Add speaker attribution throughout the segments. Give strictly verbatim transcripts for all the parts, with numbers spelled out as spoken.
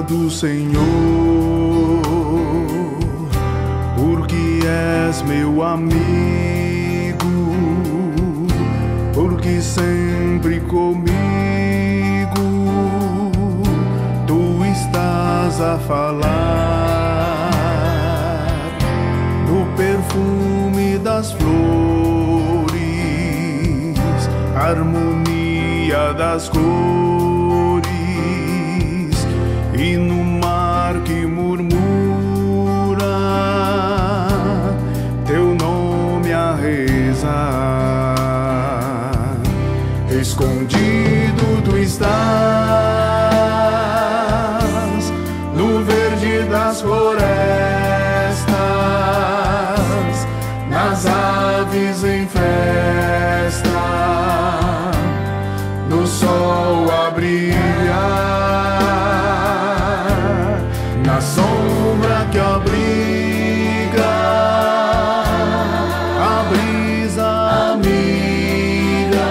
Speaker 1: Obrigado, Senhor, porque és meu amigo, porque sempre comigo tu estás a falar no perfume das flores, harmonia das cores e no mar que murmura teu nome a rezar. Escondido tu estás no verde das florestas, nas aves em festa, no sol a brilhar, na sombra que abriga a brisa amiga,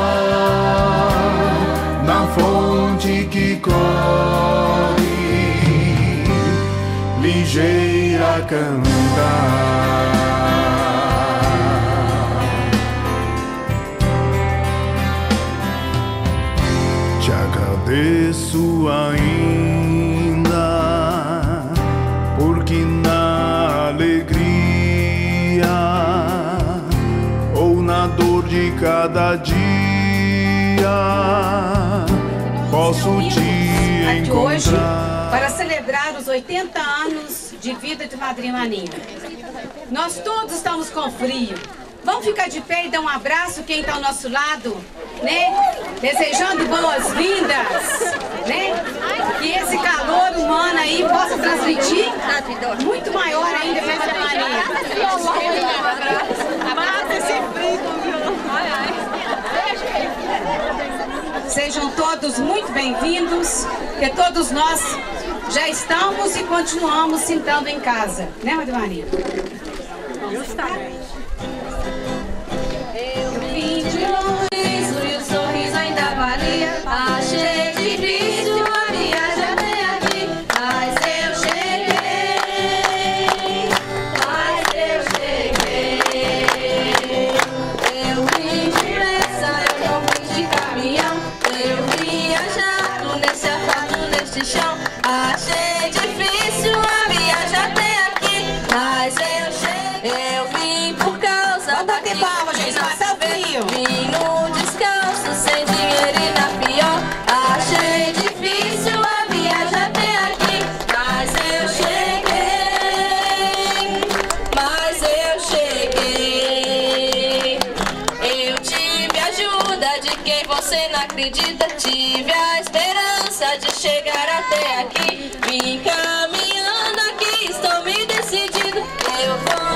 Speaker 1: na fonte que corre ligeira a cantar. Te agradeço ainda, porque na alegria ou na dor de cada dia posso te
Speaker 2: aqui hoje
Speaker 1: encontrar.
Speaker 2: para celebrar os oitenta anos de vida de Madrinha Maninha. Nós todos estamos com frio. Vamos ficar de pé e dar um abraço quem está ao nosso lado, né? Desejando boas-vindas, né? Que esse calor humano aí possa transmitir muito maior ainda para a Madrinha Maninha. Sejam todos muito bem-vindos, que todos nós já estamos e continuamos sentando em casa, né, Madrinha Maninha? Justamente.
Speaker 3: Eu vim de longe e o sorriso ainda valia. Achei difícil a viagem até aqui, mas eu cheguei, mas eu cheguei. Eu vim depressa, eu não vim de caminhão, eu vim viajando nesse asfalto, nesse chão. Achei difícil a viagem até aqui, mas eu cheguei. Eu vim por causa
Speaker 2: Vamos bater palma, gente, passa o frio.
Speaker 3: vim no descanso, sem dinheiro e na pior. Achei difícil a viagem até aqui, mas eu cheguei, mas eu cheguei. Eu tive ajuda de quem você não acredita, tive a esperança de chegar até aqui. Vim caminhando aqui, estou me decidindo, eu vou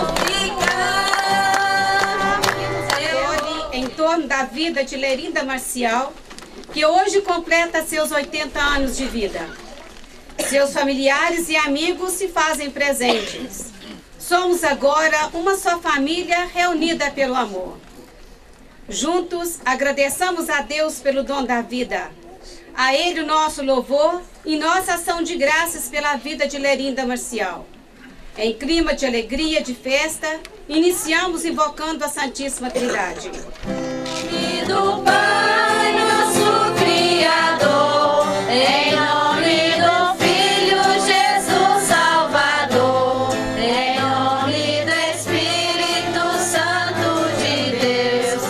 Speaker 3: ficar.
Speaker 2: Em torno da vida de Lerinda Marcial, que hoje completa seus oitenta anos de vida. Seus familiares e amigos se fazem presentes. Somos agora uma só família reunida pelo amor. Juntos, agradeçamos a Deus pelo dom da vida. A Ele o nosso louvor e nossa ação de graças pela vida de Lerinda Marcial. Em clima de alegria, de festa, iniciamos invocando a Santíssima Trindade.
Speaker 3: E do Pai, nosso Criador, em nome do Filho Jesus Salvador, em nome do Espírito Santo de Deus,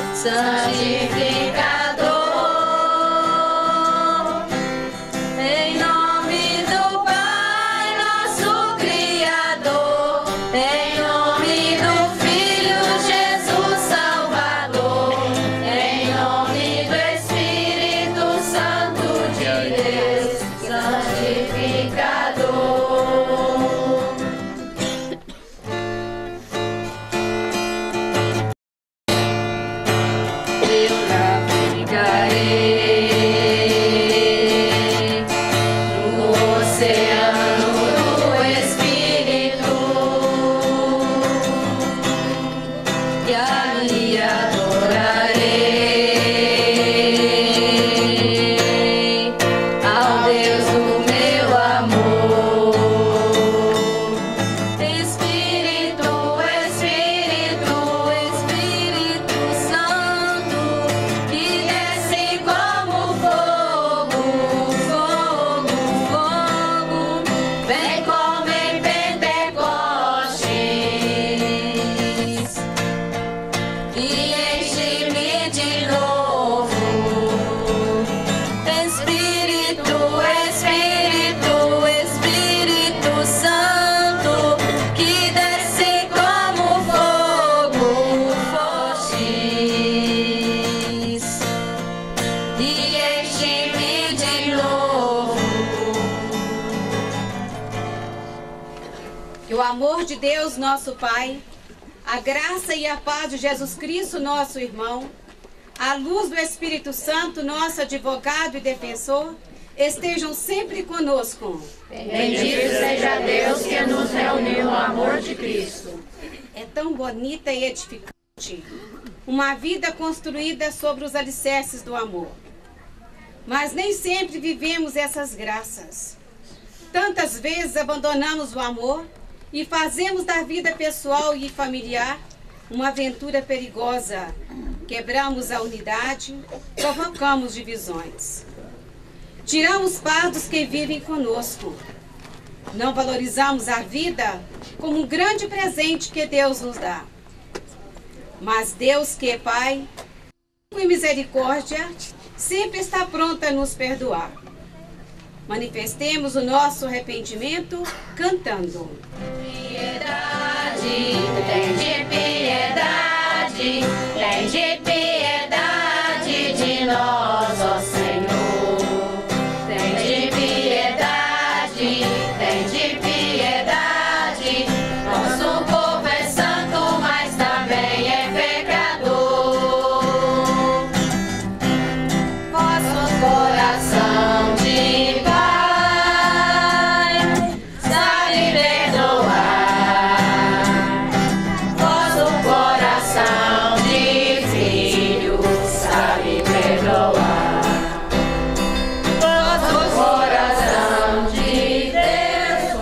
Speaker 3: santificador. Em nome do Pai, nosso Criador, em nome do Filho Jesus Salvador, em nome do Espírito Santo de Deus,
Speaker 2: Que o amor de Deus, nosso Pai, a graça e a paz de Jesus Cristo, nosso irmão, a luz do Espírito Santo, nosso advogado e defensor, estejam sempre conosco.
Speaker 4: Bendito seja Deus que nos reuniu no amor de Cristo.
Speaker 2: É tão bonita e edificante uma vida construída sobre os alicerces do amor. Mas nem sempre vivemos essas graças. Tantas vezes abandonamos o amor e fazemos da vida pessoal e familiar uma aventura perigosa. Quebramos a unidade, provocamos divisões. Tiramos paz dos que vivem conosco. Não valorizamos a vida como um grande presente que Deus nos dá. Mas Deus, que é Pai, com misericórdia, sempre está pronto a nos perdoar. Manifestemos o nosso arrependimento cantando.
Speaker 4: Piedade, tem de piedade, tem de piedade de nós, ó Senhor. Tem de piedade, tem de piedade. Nosso povo é santo, mas também é pecador. Vosso coração de Pai sabe perdoar. Vosso coração de Filho sabe perdoar. Vosso coração de Deus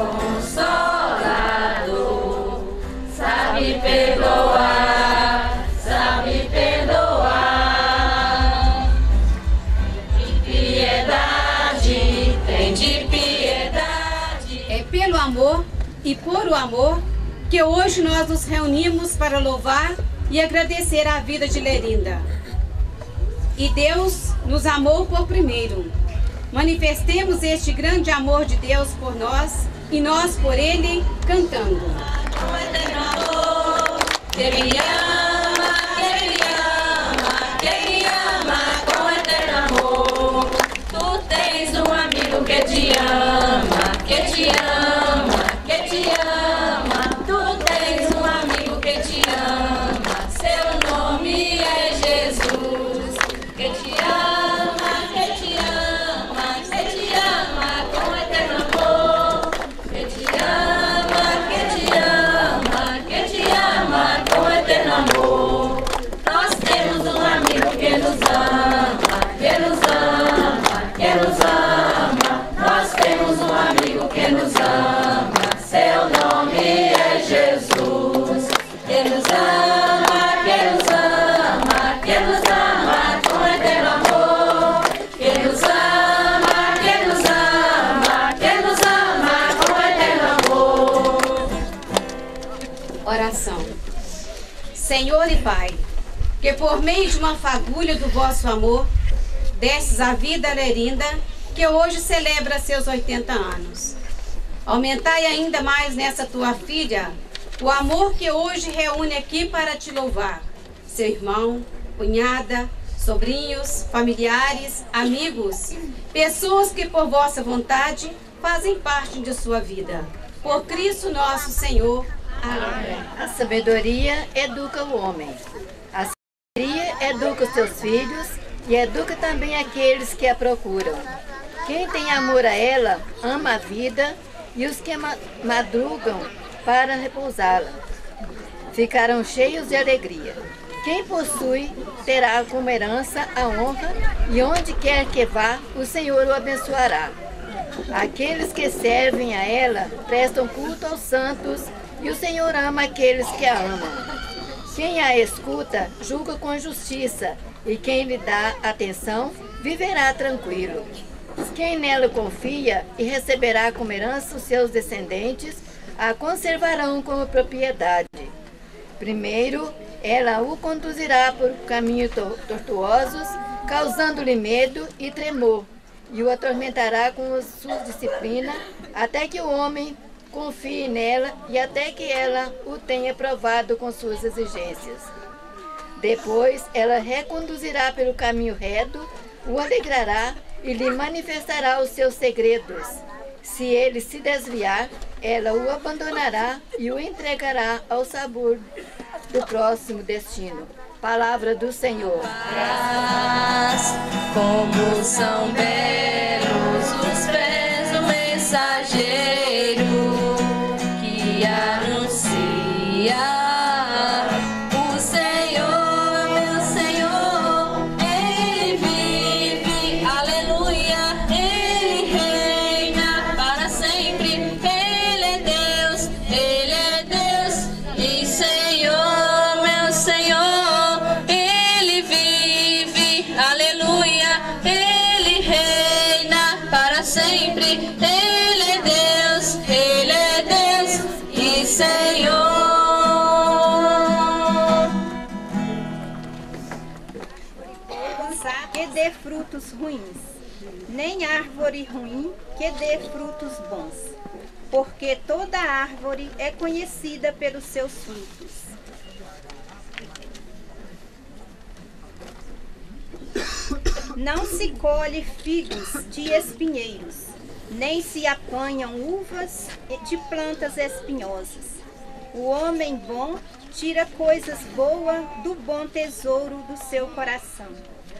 Speaker 4: consolador sabe perdoar, sabe perdoar. De piedade, tem de piedade.
Speaker 2: É pelo amor e por o amor que hoje nós nos reunimos para louvar e agradecer a vida de Lerinda. E Deus nos amou por primeiro. Manifestemos este grande amor de Deus por nós e nós por Ele, cantando.
Speaker 4: Com eterno amor, que me ama, que me ama, que me ama com eterno amor. Tu tens um amigo que te ama, que te ama, que te ama. Tu tens um amigo que te ama, seu nome é Jesus. Que te ama, que te ama, que te ama com eterno amor. Que te ama, que te ama, que te ama com eterno amor. Nós temos um amigo que nos ama, que nos ama, que nos ama. Nós temos um amigo que nos ama, seu nome é Jesus. Que nos ama, que nos ama, que nos ama com eterno amor. Que nos ama, que nos ama, que nos ama com eterno amor.
Speaker 2: Oração. Senhor e Pai, que por meio de uma fagulha do vosso amor, destes a vida a Lerinda, que hoje celebra seus oitenta anos. Aumentai ainda mais nessa tua filha o amor que hoje reúne aqui para te louvar. Seu irmão, cunhada, sobrinhos, familiares, amigos, pessoas que por vossa vontade fazem parte de sua vida. Por Cristo nosso Senhor. Amém.
Speaker 5: A sabedoria educa o homem. A sabedoria educa os seus filhos e educa também aqueles que a procuram. Quem tem amor a ela, ama a vida e os que ma- madrugam para repousá-la ficarão cheios de alegria. Quem possui terá como herança a honra e onde quer que vá, o Senhor o abençoará. Aqueles que servem a ela prestam culto aos santos e o Senhor ama aqueles que a amam. Quem a escuta julga com justiça e quem lhe dá atenção viverá tranquilo. Quem nela confia e receberá como herança os seus descendentes, a conservarão como propriedade. Primeiro, ela o conduzirá por caminhos tortuosos, causando-lhe medo e tremor, e o atormentará com sua disciplina, até que o homem confie nela e até que ela o tenha provado com suas exigências. Depois, ela reconduzirá pelo caminho reto, o alegrará e lhe manifestará os seus segredos. Se ele se desviar, ela o abandonará e o entregará ao sabor do próximo destino. Palavra do Senhor.
Speaker 3: Paz, como são belos os pés do mensageiro que anuncia o Senhor, meu Senhor. Ele vive, aleluia, Ele reina para sempre. Ele é Deus, Ele é Deus e Senhor, meu Senhor. Aleluia, Ele reina para sempre. Ele é Deus, Ele é Deus e Senhor.
Speaker 6: Que dê frutos ruins, nem árvore ruim que dê frutos bons, porque toda árvore é conhecida pelos seus frutos. Não se colhe figos de espinheiros, nem se apanham uvas de plantas espinhosas. O homem bom tira coisas boas do bom tesouro do seu coração.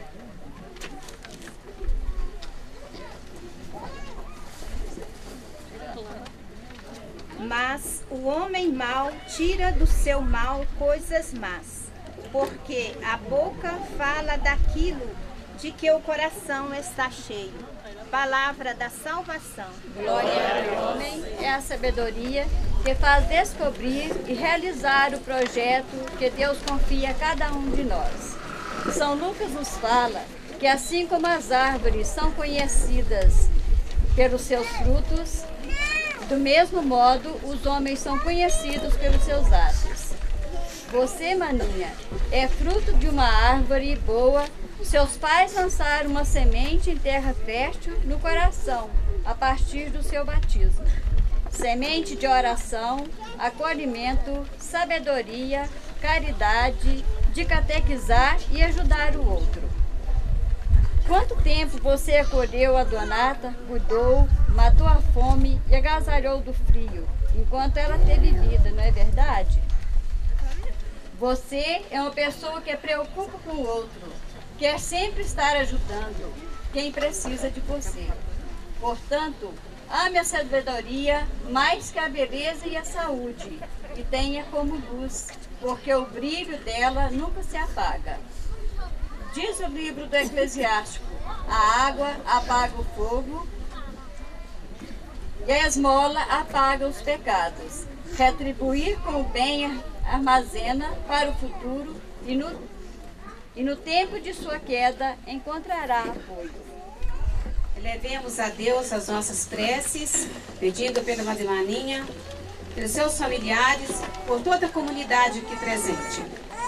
Speaker 6: Mas o homem mau tira do seu mal coisas más, porque a boca fala daquilo de que o coração está cheio. Palavra da salvação.
Speaker 5: Glória ao homem é a sabedoria que faz descobrir e realizar o projeto que Deus confia a cada um de nós. São Lucas nos fala que assim como as árvores são conhecidas pelos seus frutos, do mesmo modo os homens são conhecidos pelos seus atos. Você, maninha, é fruto de uma árvore boa. Seus pais lançaram uma semente em terra fértil no coração, a partir do seu batismo. Semente de oração, acolhimento, sabedoria, caridade, de catequizar e ajudar o outro. Quanto tempo você acolheu a Donata, cuidou, matou a fome e agasalhou do frio, enquanto ela teve vida, não é verdade? Você é uma pessoa que preocupa com o outro, quer sempre estar ajudando quem precisa de você. Portanto, ame a sabedoria mais que a beleza e a saúde, e tenha como luz, porque o brilho dela nunca se apaga. Diz o livro do Eclesiástico: a água apaga o fogo e a esmola apaga os pecados. Retribuir com o bem armazena para o futuro e no, e no tempo de sua queda encontrará apoio.
Speaker 2: Elevemos a Deus as nossas preces, pedindo pela Madre Maninha, pelos seus familiares, por toda a comunidade aqui presente.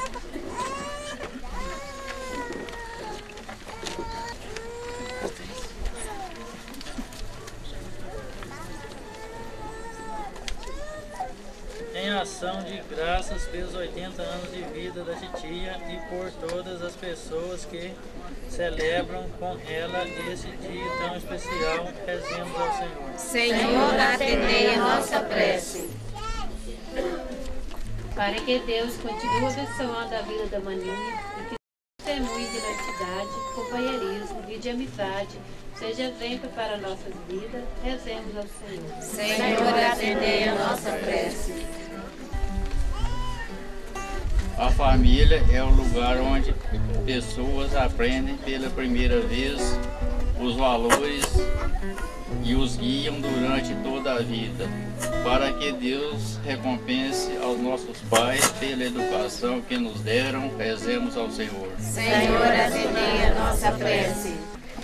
Speaker 7: Em ação de graças pelos oitenta anos de vida da titia e por todas as pessoas que celebram com ela esse dia tão especial, rezemos ao Senhor.
Speaker 2: Senhor, atendei a nossa prece.
Speaker 8: Para que Deus continue abençoando a vida da Maninha e que o testemunho de honestidade, companheirismo e de amizade seja exemplo para nossas vidas, rezemos ao Senhor.
Speaker 2: Senhor, atendei a nossa prece.
Speaker 9: A família é o lugar onde pessoas aprendem pela primeira vez os valores e os guiam durante toda a vida. Para que Deus recompense aos nossos pais pela educação que nos deram, rezemos ao Senhor.
Speaker 2: Senhor, atendei a nossa prece.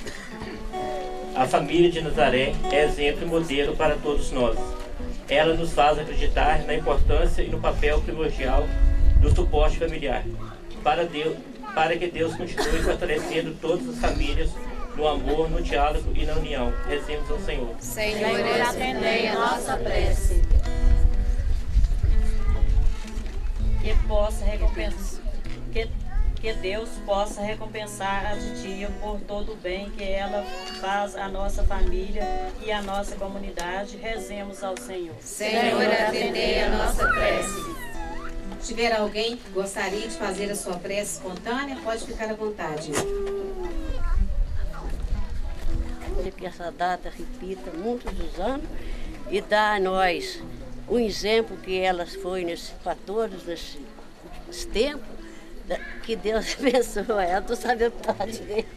Speaker 10: A família de Nazaré é exemplo e modelo para todos nós. Ela nos faz acreditar na importância e no papel primordial do suporte familiar, para, Deus, para que Deus continue fortalecendo todas as famílias no amor, no diálogo e na união. Rezemos ao Senhor.
Speaker 2: Senhor, atendei a nossa prece.
Speaker 8: Que possa recompensar, que
Speaker 11: que Deus possa recompensar a titia por todo o bem que ela faz à nossa família e à nossa comunidade. Rezemos ao Senhor.
Speaker 2: Senhor, atendei a nossa prece. Se tiver alguém que gostaria de fazer a sua prece espontânea, pode ficar à vontade.
Speaker 12: Que essa data repita muitos dos anos e dá a nós um exemplo que elas foi para todos nesses tempos. Que Deus abençoe ela. Estou sabendo falar direito.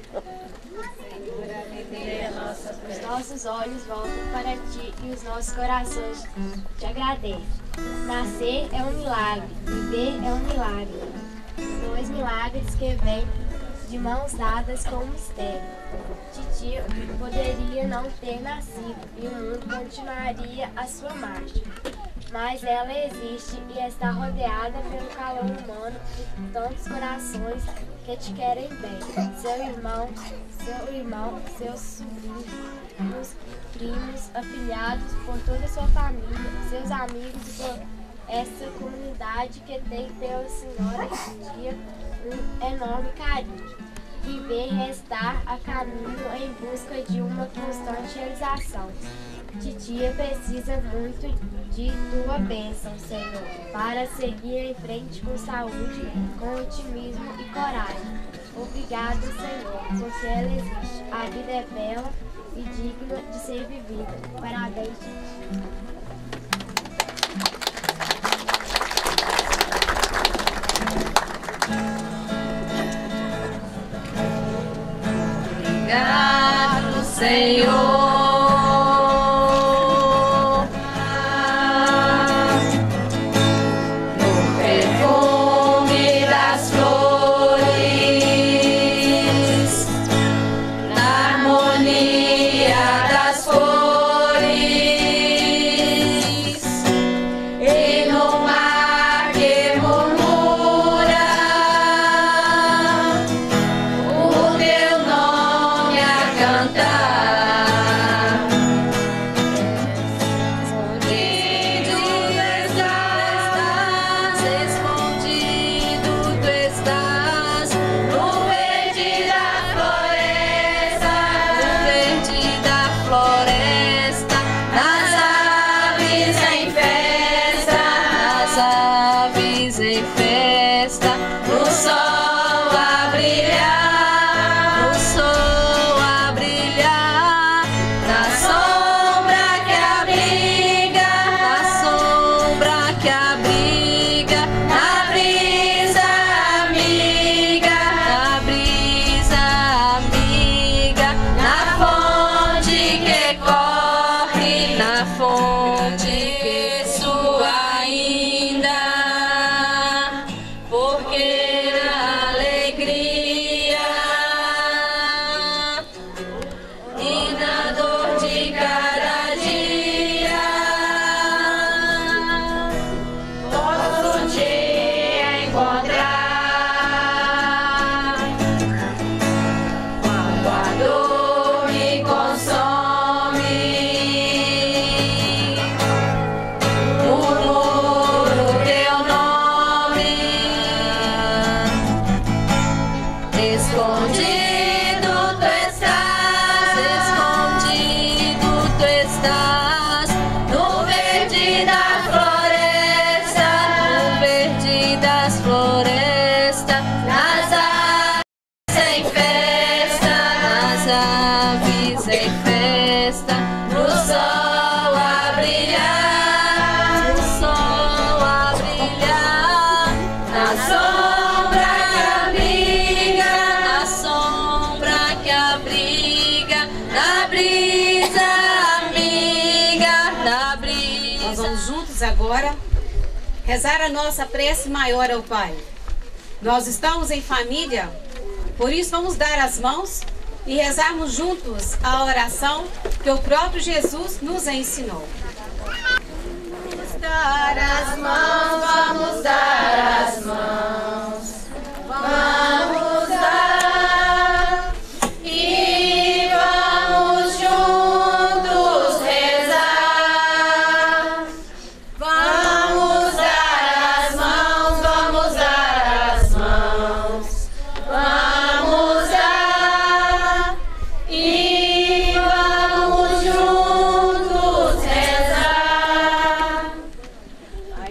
Speaker 13: Os nossos olhos voltam para ti e os nossos corações te agradecem. Nascer é um milagre, viver é um milagre. Dois milagres que vêm de mãos dadas com o mistério. Titia poderia não ter nascido e o mundo continuaria a sua marcha. Mas ela existe e está rodeada pelo calor humano de tantos corações que te querem bem. Seu irmão, seu irmão, seus sobrinhos, primos, afilhados, por toda a sua família, seus amigos e por essa comunidade que tem pela senhora Titia um enorme carinho. Viver e restar a caminho em busca de uma constante realização. Titia precisa muito de tua bênção, Senhor, para seguir em frente com saúde, com otimismo e coragem. Obrigado, Senhor, porque ela existe. A vida é bela e digna de ser vivida. Parabéns, Titia.
Speaker 3: Obrigado, Senhor.
Speaker 2: Agora, rezar a nossa prece maior ao Pai. Nós estamos em família, por isso vamos dar as mãos e rezarmos juntos a oração que o próprio Jesus nos ensinou. Vamos dar as mãos, vamos dar as mãos, vamos dar e vamos juntos rezar. Vamos dar as mãos, vamos dar as mãos,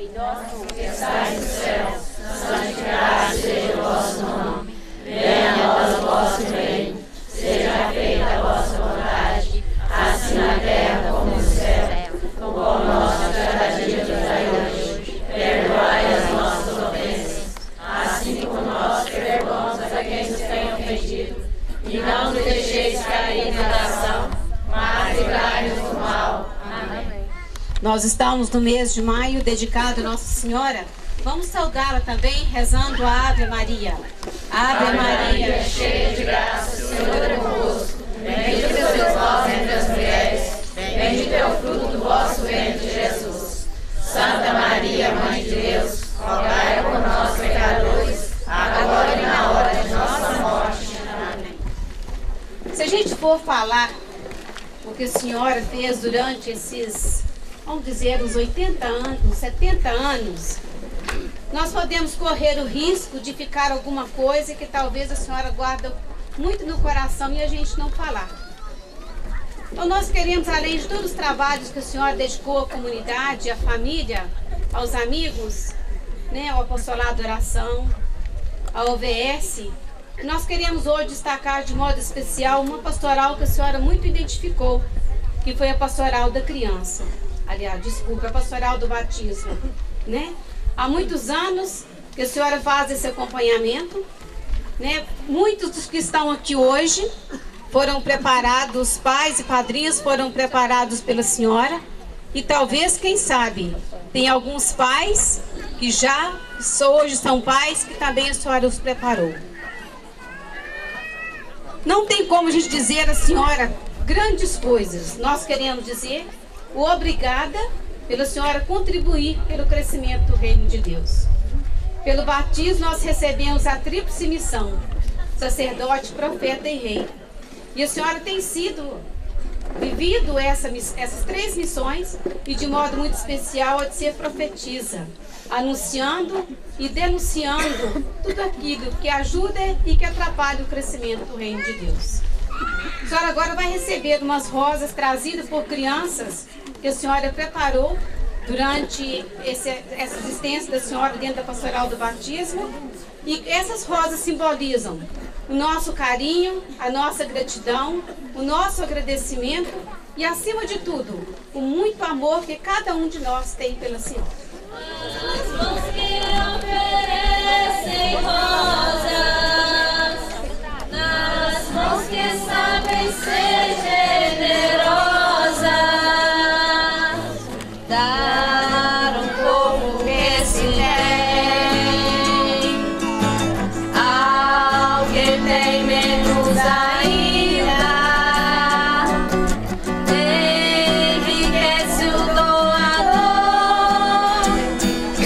Speaker 4: Pai nosso que estais no céu, santificado seja o vosso nome. Venha a nós o vosso reino. Seja feita a vossa vontade, assim na terra como no céu. O pão nosso de cada dia nos dai hoje. Perdoai as nossas ofensas, assim como nós perdoamos a quem nos tem ofendido. E não nos deixeis cair em tentação, mas livrai-nos do mal. Amém.
Speaker 2: Nós estamos no mês de maio dedicado a Nossa Senhora. Vamos saudá-la também rezando a Ave Maria. Ave, Ave Maria, cheia de graça, o Senhor é convosco. Bendita sois vós entre as mulheres, bendito é o fruto do vosso ventre, Jesus. Santa Maria, Mãe de Deus, rogai por nós, pecadores, agora e na hora de nossa morte. Amém. Se a gente for falar o que a Senhora fez durante esses, vamos dizer, uns oitenta anos, setenta anos, nós podemos correr o risco de ficar alguma coisa que talvez a Senhora guarda muito no coração e a gente não falar. Então nós queremos, além de todos os trabalhos que a Senhora dedicou à comunidade, à família, aos amigos, né, ao apostolado de oração, ao O V S, nós queremos hoje destacar de modo especial uma pastoral que a Senhora muito identificou, que foi a pastoral da criança. Aliás, desculpa, a pastoral do batismo, né? Há muitos anos que a Senhora faz esse acompanhamento, né? Muitos dos que estão aqui hoje foram preparados, pais e padrinhos foram preparados pela Senhora. E talvez, quem sabe, tem alguns pais que já hoje são pais que também a Senhora os preparou. Não tem como a gente dizer à Senhora grandes coisas. Nós queremos dizer o obrigada pela Senhora contribuir pelo crescimento do Reino de Deus. Pelo batismo nós recebemos a tríplice missão, sacerdote, profeta e rei. E a Senhora tem sido, vivido essa, essas três missões e de modo muito especial a de ser profetisa, anunciando e denunciando tudo aquilo que ajuda e que atrapalha o crescimento do Reino de Deus. A Senhora agora vai receber umas rosas trazidas por crianças que a Senhora preparou durante esse, essa existência da Senhora dentro da pastoral do batismo. E essas rosas simbolizam o nosso carinho, a nossa gratidão, o nosso agradecimento e, acima de tudo, o muito amor que cada um de nós tem pela Senhora.
Speaker 4: As mãos que oferecem rosas, nas mãos que sabem ser generosas, dar um pouco que se tem ao que tem menos ainda, enriquece o doador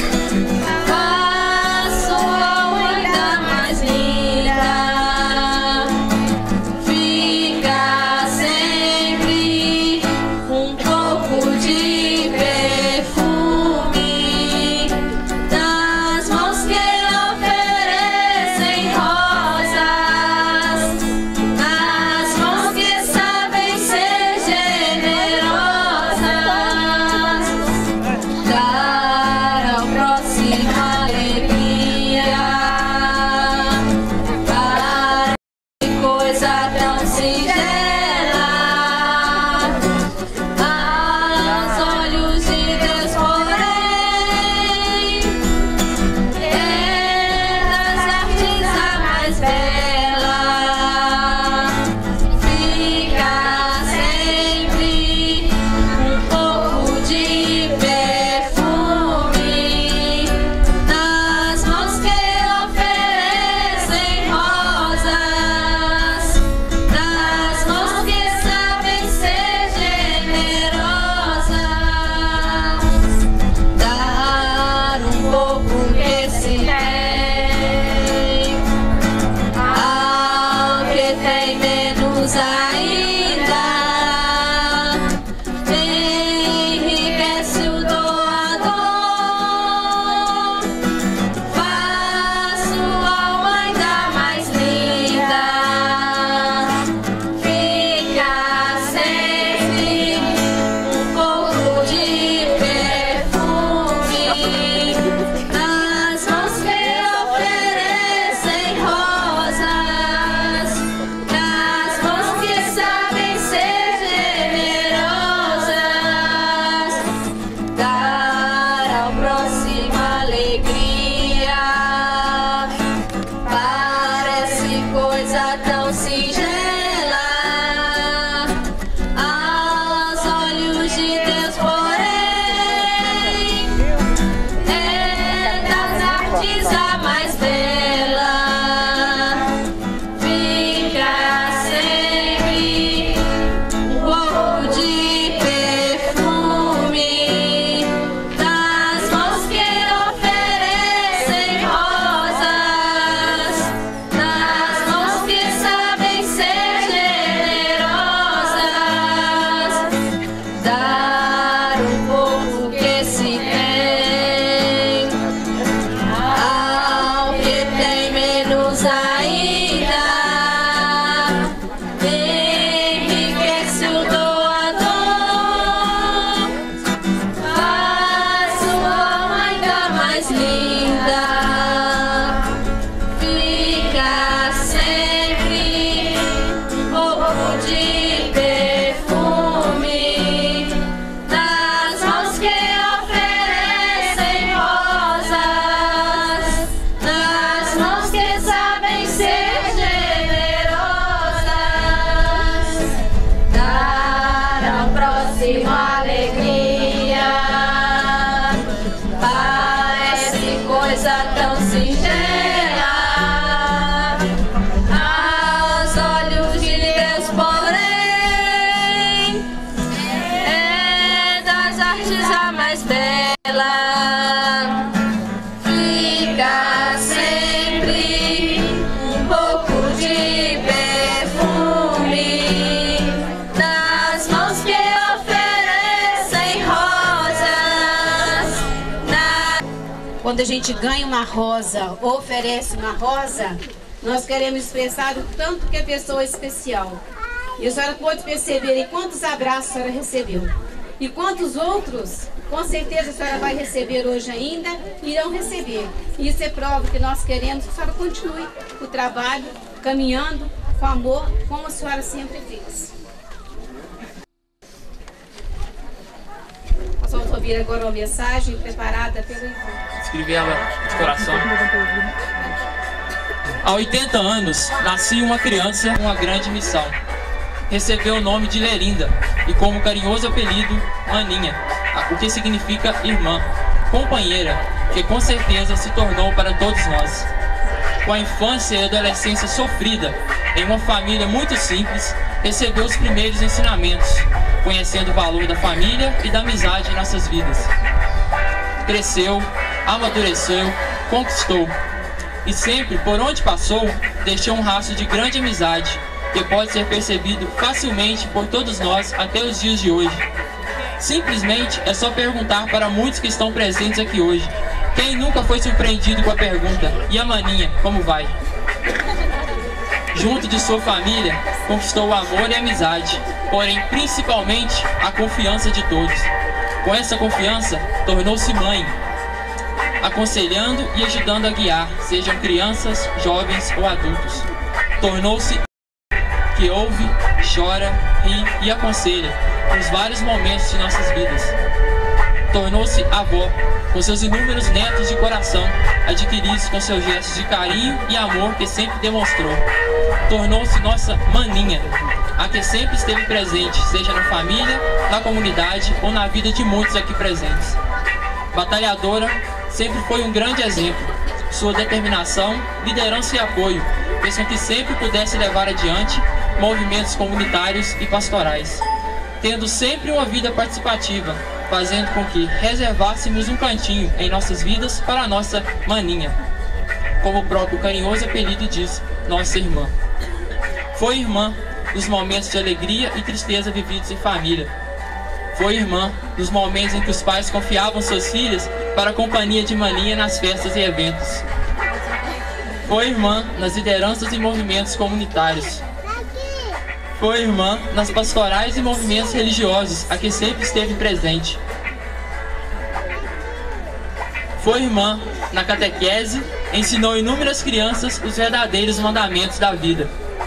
Speaker 3: mais linda. Fica sempre um pouco de perfume nas mãos que oferecem rosas, nas mãos que sabem ser generosas, dar ao próximo alegria. Parece coisa tão singela aos olhos de Deus, porém é das artes a mais bela. Fica sempre um pouco de perfume nas mãos que oferecem rosas. Na...
Speaker 2: Quando a gente ganha uma rosa ou oferece uma rosa, nós queremos expressar o tanto que a pessoa é especial. E a senhora pode perceber em quantos abraços a senhora recebeu. E quantos outros, com certeza a senhora vai receber hoje ainda, irão receber. E isso é prova que nós queremos que a senhora continue o trabalho, caminhando com amor, como a senhora sempre fez. Nós vamos ouvir agora uma mensagem preparada pelo Ivan.
Speaker 14: Escrevi ela de coração. Há oitenta anos, nasci uma criança com uma grande missão. Recebeu o nome de Lelinda e como carinhoso apelido, Maninha, o que significa irmã, companheira, que com certeza se tornou para todos nós. Com a infância e adolescência sofrida, em uma família muito simples, recebeu os primeiros ensinamentos, conhecendo o valor da família e da amizade em nossas vidas. Cresceu, amadureceu, conquistou. E sempre, por onde passou, deixou um rastro de grande amizade, que pode ser percebido facilmente por todos nós até os dias de hoje. Simplesmente é só perguntar para muitos que estão presentes aqui hoje. Quem nunca foi surpreendido com a pergunta, e a Maninha, como vai? Junto de sua família, conquistou o amor e a amizade, porém principalmente a confiança de todos. Com essa confiança, tornou-se mãe, aconselhando e ajudando a guiar, sejam crianças, jovens ou adultos. Tornou-se que ouve, chora, ri e aconselha nos vários momentos de nossas vidas. Tornou-se avó, com seus inúmeros netos de coração, adquiridos com seus gestos de carinho e amor que sempre demonstrou. Tornou-se nossa maninha, a que sempre esteve presente, seja na família, na comunidade ou na vida de muitos aqui presentes. Batalhadora, sempre foi um grande exemplo. Sua determinação, liderança e apoio fez com que sempre pudesse levar adiante movimentos comunitários e pastorais, tendo sempre uma vida participativa, fazendo com que reservássemos um cantinho em nossas vidas para a nossa maninha, como o próprio carinhoso apelido diz, nossa irmã. Foi irmã nos momentos de alegria e tristeza vividos em família. Foi irmã nos momentos em que os pais confiavam suas filhas para a companhia de maninha nas festas e eventos. Foi irmã nas lideranças e movimentos comunitários. Foi irmã nas pastorais e movimentos religiosos, a que sempre esteve presente. Foi irmã na catequese, ensinou inúmeras crianças os verdadeiros mandamentos da vida.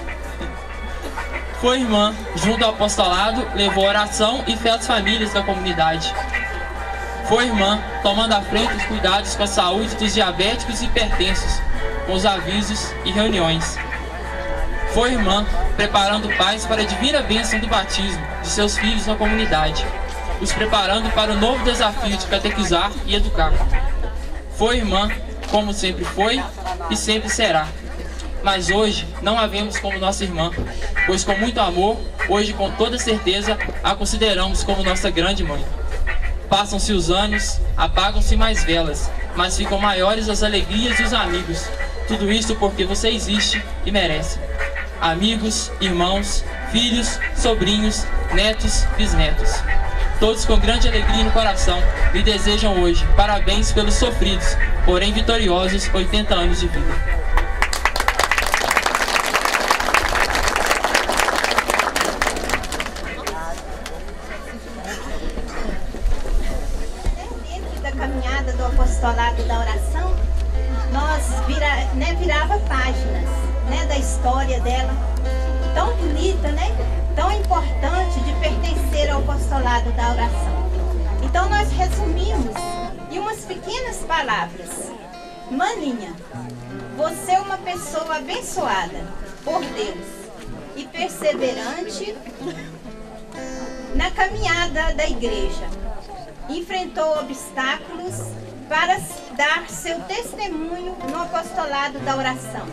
Speaker 14: Foi irmã, junto ao apostolado, levou oração e fé às famílias da comunidade. Foi irmã, tomando à frente os cuidados com a saúde dos diabéticos e hipertensos, com os avisos e reuniões. Foi irmã, preparando pais para a divina bênção do batismo de seus filhos na comunidade, os preparando para o novo desafio de catequizar e educar. Foi irmã, como sempre foi e sempre será. Mas hoje não a vemos como nossa irmã, pois com muito amor, hoje com toda certeza, a consideramos como nossa grande mãe. Passam-se os anos, apagam-se mais velas, mas ficam maiores as alegrias e os amigos. Tudo isso porque você existe e merece. Amigos, irmãos, filhos, sobrinhos, netos, bisnetos. Todos com grande alegria no coração lhe desejam hoje parabéns pelos sofridos, porém vitoriosos oitenta anos de vida.
Speaker 6: Dentro da caminhada do apostolado da oração, nós vira, né, virava páginas, né, da história dela, tão bonita, né, tão importante de pertencer ao apostolado da oração. Então nós resumimos em umas pequenas palavras. Maninha, você é uma pessoa abençoada por Deus e perseverante na caminhada da igreja. Enfrentou obstáculos para dar seu testemunho no apostolado da oração.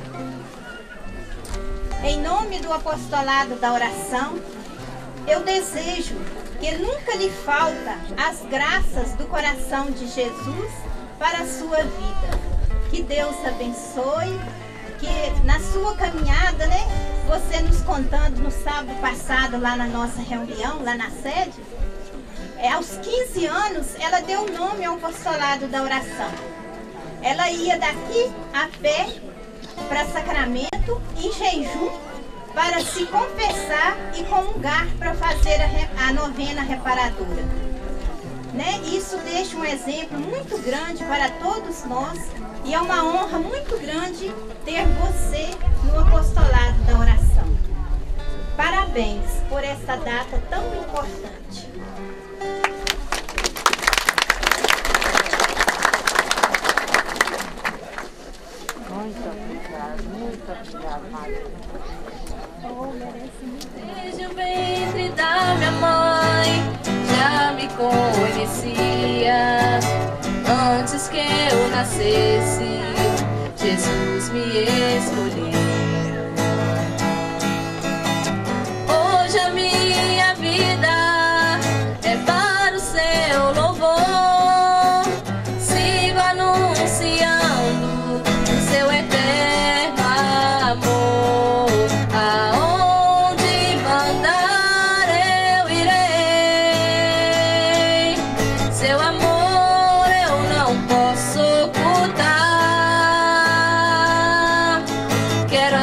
Speaker 6: Em nome do apostolado da oração, eu desejo que nunca lhe falta as graças do coração de Jesus para a sua vida. Que Deus abençoe, que na sua caminhada, né, você nos contando no sábado passado lá na nossa reunião, lá na sede, é, aos quinze anos ela deu nome ao apostolado da oração. Ela ia daqui a pé para Sacramento, em jejum, para se confessar e comungar para fazer a, a novena reparadora. Né? Isso deixa um exemplo muito grande para todos nós e é uma honra muito grande ter você no apostolado da oração. Parabéns por essa data tão importante.
Speaker 15: Muito obrigada, muito obrigada, Maria.
Speaker 3: Desde o ventre da minha mãe já me conhecia. Antes que eu nascesse, Jesus me escolheu. Hoje a minha vida é para o seu louvor. Sigo anunciando o seu eterno amor. Aonde mandar eu irei. Seu amor eu não posso ocultar. Quero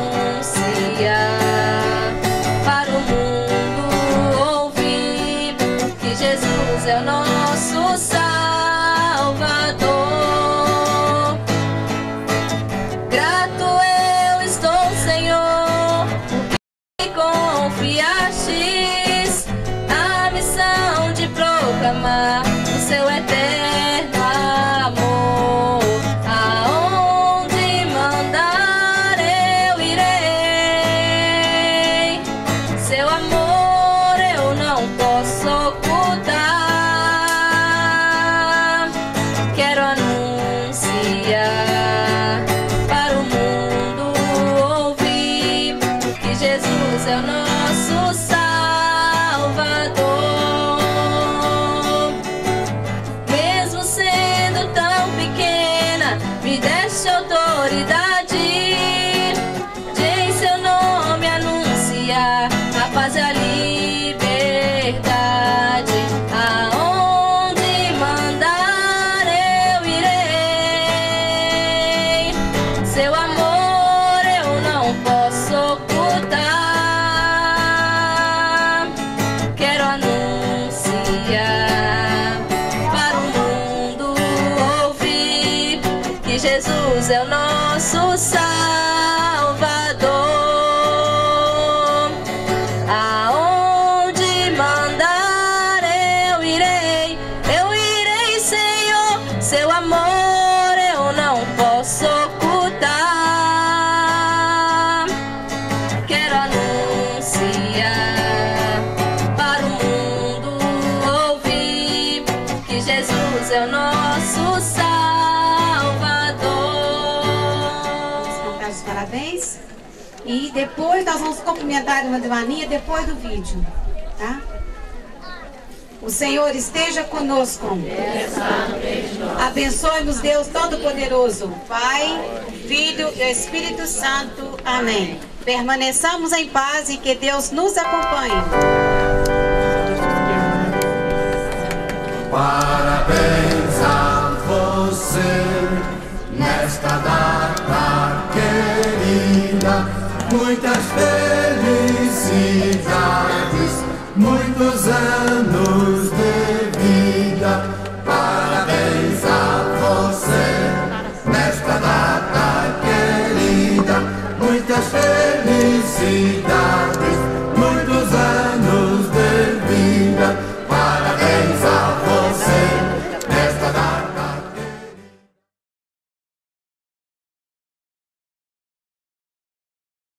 Speaker 3: anunciar para o mundo ouvir que Jesus é o nosso Salvador. Grato eu estou, Senhor, porque me confiastes a missão de proclamar o seu eterno amor. Aonde mandar eu irei. Seu amor eu não posso ocultar. Quero anunciar para o mundo ouvir que Jesus é o nosso Salvador. Mesmo sendo tão pequena, me deste autoridade de em seu nome anunciar a paz e a liberdade. Aonde mandar eu irei. Seu amor eu não posso ocultar. Quero anunciar para o mundo ouvir que Jesus é o nosso Salvador. Aonde mandar eu irei. Eu irei, Senhor. Seu amor eu não posso ocultar. Quero anunciar para o mundo ouvir que Jesus é o nosso Salvador.
Speaker 2: Vamos cantar os parabéns. E depois nós vamos cumprimentar a irmã Devaninha depois do vídeo, tá? O Senhor esteja conosco. Abençoe-nos, Deus Todo-Poderoso, Pai, Filho e Espírito Santo. Amém. Permaneçamos em paz e que Deus nos acompanhe.
Speaker 1: Parabéns a você nesta data querida. Muitas felicidades, muitos anos de vida. Parabéns a você.
Speaker 16: muitas